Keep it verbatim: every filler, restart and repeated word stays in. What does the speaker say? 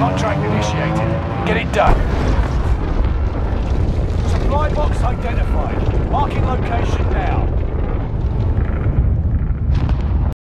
Contract initiated. Get it done. Supply box identified. Marking location now.